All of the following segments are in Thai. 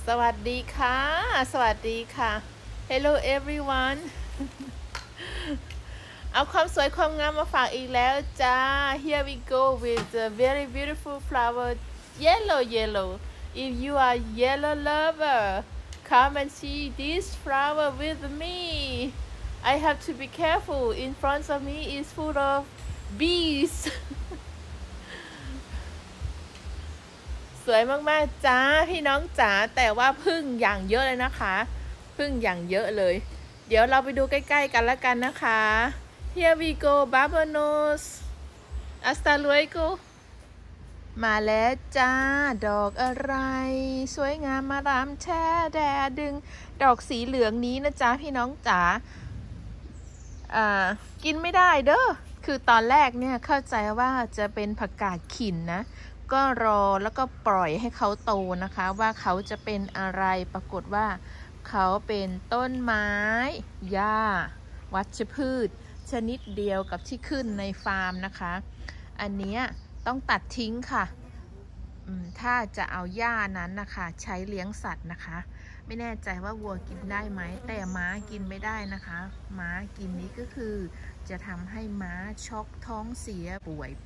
สวัสดีค่ะสวัสดีค่ะ Hello everyone เอาความสวยความงามมาฝากอีกแล้วจ้า Here we go with the very beautiful flower yellow if you are yellow lover come and see this flower with me I have to be careful in front of me is full of bees สวยมากๆจ้าพี่น้องจ๋าแต่ว่าพึ่งอย่างเยอะเลยนะคะพึ่งอย่างเยอะเลยเดี๋ยวเราไปดูใกล้ๆกันละกันนะคะ Here we go Barbados Hasta luego มาแล้วจ้าดอกอะไรสวยงามมารามแช่แดดดึงดอกสีเหลืองนี้นะจ๊ะพี่น้องจ๋ากินไม่ได้เด้อคือตอนแรกเนี่ยเข้าใจว่าจะเป็นผักกาดขินนะก็รอแล้วก็ปล่อยให้เขาโตนะคะว่าเขาจะเป็นอะไรปรากฏว่าเขาเป็นต้นไม้หญ้าวัชพืชชนิดเดียวกับที่ขึ้นในฟาร์มนะคะอันนี้ต้องตัดทิ้งค่ะถ้าจะเอาหญ้านั้นนะคะใช้เลี้ยงสัตว์นะคะไม่แน่ใจว่าวัวกินได้ไหมแต่ม้ากินไม่ได้นะคะม้ากินนี้ก็คือจะทำให้ม้าช็อกท้องเสียป่วย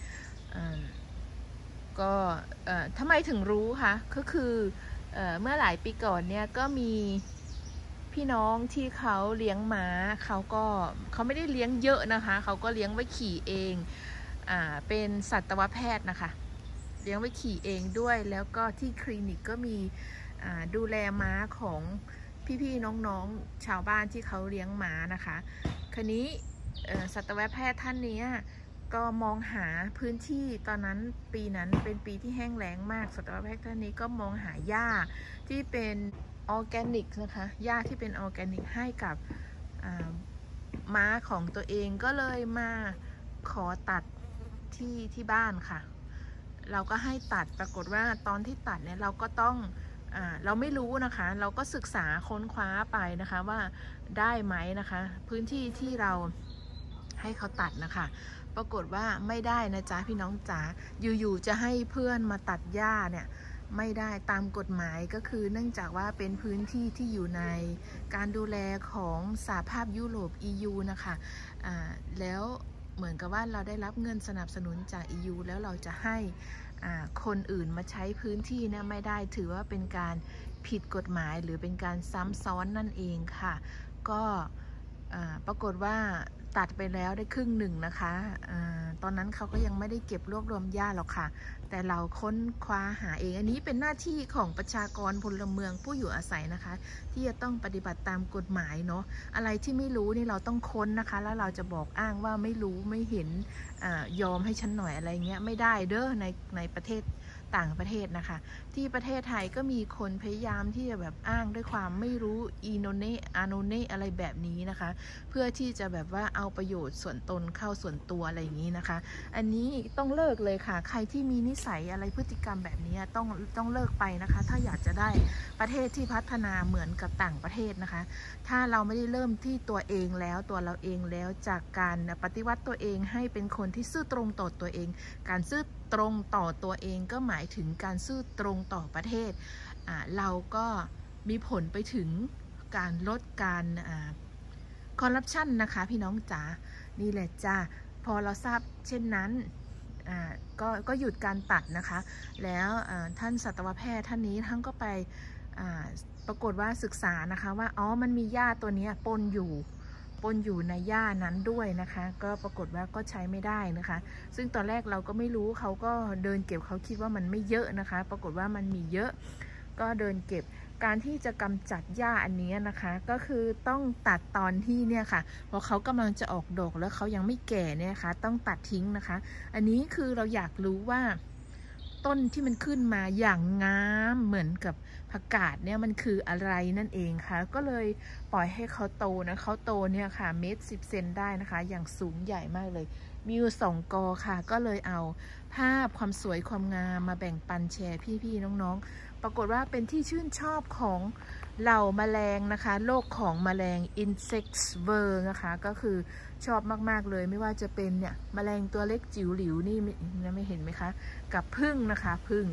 ก็ทำไมถึงรู้คะก็คือเมื่อหลายปีก่อนเนี่ยก็มีพี่น้องที่เขาเลี้ยงม้าเขาไม่ได้เลี้ยงเยอะนะคะเขาก็เลี้ยงไว้ขี่เองเป็นสัตวแพทย์นะคะเลี้ยงไว้ขี่เองด้วยแล้วก็ที่คลินิกก็มีดูแลม้าของพี่ๆน้องๆชาวบ้านที่เขาเลี้ยงม้านะคะคันนี้สัตวแพทย์ท่านนี้ก็มองหาพื้นที่ตอนนั้นปีนั้นเป็นปีที่แห้งแล้งมากสัตวแพทย์ท่านนี้ก็มองหาหญ้าที่เป็นออร์แกนิกนะคะหญ้าที่เป็นออร์แกนิกให้กับม้าของตัวเองก็เลยมาขอตัดที่บ้านค่ะเราก็ให้ตัดปรากฏว่าตอนที่ตัดเนี่ยเราก็ต้องเราไม่รู้นะคะเราก็ศึกษาค้นคว้าไปนะคะว่าได้ไหมนะคะพื้นที่ที่เราให้เขาตัดนะคะปรากฏว่าไม่ได้นะจ๊ะพี่น้องจ๋าอยู่ๆจะให้เพื่อนมาตัดหญ้าเนี่ยไม่ได้ตามกฎหมายก็คือเนื่องจากว่าเป็นพื้นที่ที่อยู่ในการดูแลของสหภาพยุโรป EU นะคะแล้วเหมือนกับว่าเราได้รับเงินสนับสนุนจาก EU แล้วเราจะให้คนอื่นมาใช้พื้นที่เนี่ยไม่ได้ถือว่าเป็นการผิดกฎหมายหรือเป็นการซ้ำซ้อนนั่นเองค่ะก็ปรากฏว่าตัดไปแล้วได้ครึ่งหนึ่งนะคะตอนนั้นเขาก็ยังไม่ได้เก็บรวบรวมหญ้าหรอกค่ะแต่เราค้นคว้าหาเองอันนี้เป็นหน้าที่ของประชากรพลเมืองผู้อยู่อาศัยนะคะที่จะต้องปฏิบัติตามกฎหมายเนาะอะไรที่ไม่รู้นี่เราต้องค้นนะคะแล้วเราจะบอกอ้างว่าไม่รู้ไม่เห็นยอมให้ฉันหน่อยอะไรเงี้ยไม่ได้เด้อในประเทศต่างประเทศนะคะที่ประเทศไทยก็มีคนพยายามที่จะแบบอ้างด้วยความไม่รู้อีโนเนอาโนเนอะไรแบบนี้นะคะเพื่อที่จะแบบว่าเอาประโยชน์ส่วนตนเข้าส่วนตัวอะไรอย่างนี้นะคะอันนี้ต้องเลิกเลยค่ะใครที่มีนิสัยอะไรพฤติกรรมแบบนี้ต้องเลิกไปนะคะถ้าอยากจะได้ประเทศที่พัฒนาเหมือนกับต่างประเทศนะคะถ้าเราไม่ได้เริ่มที่ตัวเองแล้วตัวเราเองแล้วจากการปฏิวัติตัวเองให้เป็นคนที่ซื่อตรงต่อตัวเองการซื่อตรงต่อตัวเองก็หมายถึงการซื่อตรงต่อประเทศเราก็มีผลไปถึงการลดการคอร์รัปชันนะคะพี่น้องจ๋านี่แหละจ้าพอเราทราบเช่นนั้นก็หยุดการตัดนะคะแล้วท่านสัตวแพทย์ท่านนี้ท่านก็ไปปรากฏว่าศึกษานะคะว่าอ๋อมันมีหญ้าตัวนี้ปนอยู่ในหญ้านั้นด้วยนะคะก็ปรากฏว่าก็ใช้ไม่ได้นะคะซึ่งตอนแรกเราก็ไม่รู้เขาก็เดินเก็บเขาคิดว่ามันไม่เยอะนะคะปรากฏว่ามันมีเยอะก็เดินเก็บการที่จะกำจัดหญ้าอันนี้นะคะก็คือต้องตัดตอนที่เนี่ยค่ะพอเขากำลังจะออกดอกแล้วเขายังไม่แก่เนี่ยค่ะต้องตัดทิ้งนะคะอันนี้คือเราอยากรู้ว่าต้นที่มันขึ้นมาอย่างงามเหมือนกับผักกาดเนี่ยมันคืออะไรนั่นเองค่ะก็เลยปล่อยให้เขาโตนะเขาโตเนี่ยค่ะ1.10 เมตรได้นะคะอย่างสูงใหญ่มากเลยมีอยู่2 กอค่ะก็เลยเอาภาพความสวยความงามมาแบ่งปันแชร์พี่ๆน้องๆปรากฏว่าเป็นที่ชื่นชอบของเหล่าแมลงนะคะโลกของแมลง insects world นะคะก็คือชอบมากๆเลยไม่ว่าจะเป็นเนี่ยแมลงตัวเล็กจิ๋วหลิวนี่ไม่เห็นไหมคะกับผึ้งนะคะผึ้ง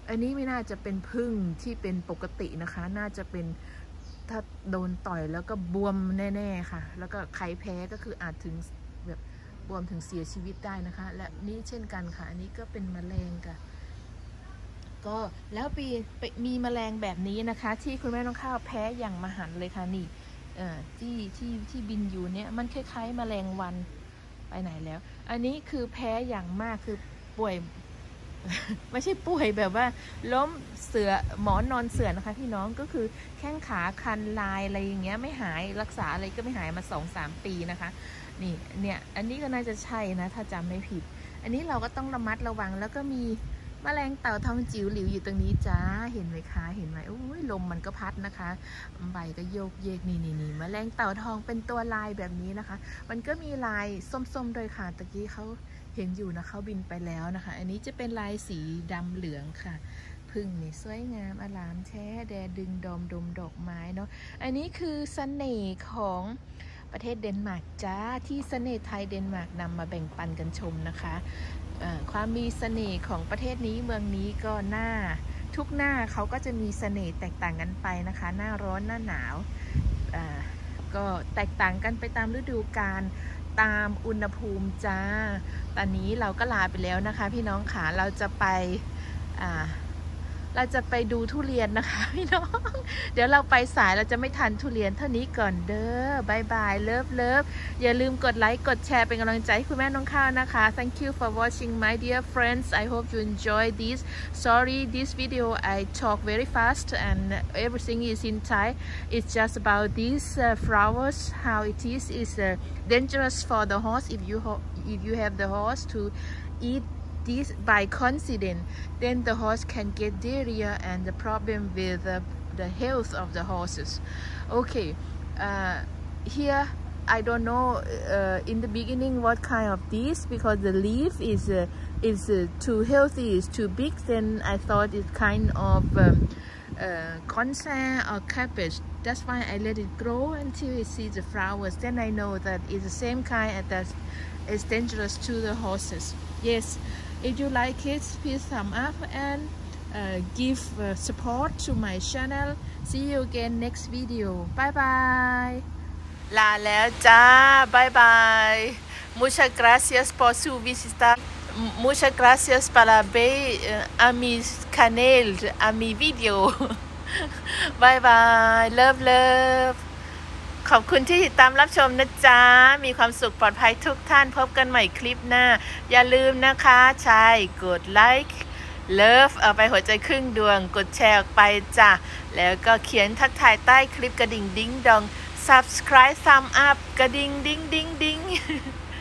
อันนี้ไม่น่าจะเป็นผึ้งที่เป็นปกตินะคะน่าจะเป็นถ้าโดนต่อยแล้วก็บวมแน่ๆค่ะแล้วก็ใครแพ้ก็คืออาจถึงแบบบวมถึงเสียชีวิตได้นะคะและนี่เช่นกันค่ะอันนี้ก็เป็นแมลงค่ะก็แล้วมีแมลงแบบนี้นะคะที่คุณแม่น้องข้าวแพ้อย่างมหันต์เลยค่ะนี่ที่บินอยู่เนี่ยมันคล้ายๆแมลงวันไปไหนแล้วอันนี้คือแพ้อย่างมากคือป่วย ไม่ใช่ป่วยแบบว่าล้มเสือหมอนนอนเสือนะคะพี่น้องก็คือแข้งขาคันลายอะไรอย่างเงี้ยไม่หายรักษาอะไรก็ไม่หายมา 2-3 ปีนะคะนี่เนี่ยอันนี้ก็น่าจะใช่นะถ้าจำไม่ผิดอันนี้เราก็ต้องระมัดระวังแล้วก็มีแมลงเต่าทองจิ๋วหลิวอยู่ตรงนี้จ้าเห็นไหมคะเห็นไหมโอ้ยลมมันก็พัดนะคะใบก็โยกเยกนี่แมลงเต่าทองเป็นตัวลายแบบนี้นะคะมันก็มีลายส้มๆโดยค่ะตะกี้เขาเห็นอยู่นะเขาบินไปแล้วนะคะอันนี้จะเป็นลายสีดำเหลืองค่ะพึ่งนี่สวยงามอลามแท้แดดึงดอมดมดอกไม้เนาะอันนี้คือเสน่ห์ของประเทศเดนมาร์กจ้าที่เสน่ห์ไทยเดนมาร์กนำมาแบ่งปันกันชมนะคะความมีเสน่ห์ของประเทศนี้เมืองนี้ก็ทุกหน้าเขาก็จะมีเสน่ห์แตกต่างกันไปนะคะหน้าร้อนหน้าหนาวก็แตกต่างกันไปตามฤดูกาลตามอุณหภูมิจ้าตอนนี้เราก็ลาไปแล้วนะคะพี่น้องค่ะเราจะไปดูทุเรียนนะคะพี่น้องเดี๋ยวเราไปสายเราจะไม่ทันทุเรียนเท่านี้ก่อนเด้อบายบายเลิฟอย่าลืมกดไลค์กดแชร์เป็นกำลังใจให้คุณแม่น้องข้าวนะคะ Thank you for watching my dear friends I hope you enjoy this sorry this video I talk very fast and everything is in Thai it's just about these flowers how it is dangerous for the horse if you have the horse to eat this by coincidence then the horse can get diarrhea and the problem with the health of the horses okay here I don't know in the beginning what kind of this because the leaf is too healthy is too big then I thought it's kind of consa or cabbage that's why I let it grow until it sees the flowers then I know that it's the same kind and that is dangerous to the horses yes if you like it please thumb up and give support to my channel see you again next video bye bye ลาแล้วจ้าบายบาย muchas gracias por su visita muchas gracias para ver a mi canal a mi video บายบาย love ขอบคุณที่ติดตามรับชมนะจ๊ะมีความสุขปลอดภัยทุกท่านพบกันใหม่คลิปหน้าอย่าลืมนะคะใช่กดไลค์เลิฟเอาไปหัวใจครึ่งดวงกดแชร์ออกไปจ้ะแล้วก็เขียนทักทายใต้คลิปกระดิ่งดิ้งดอง subscribe thumb up กระดิ่งดิ้ง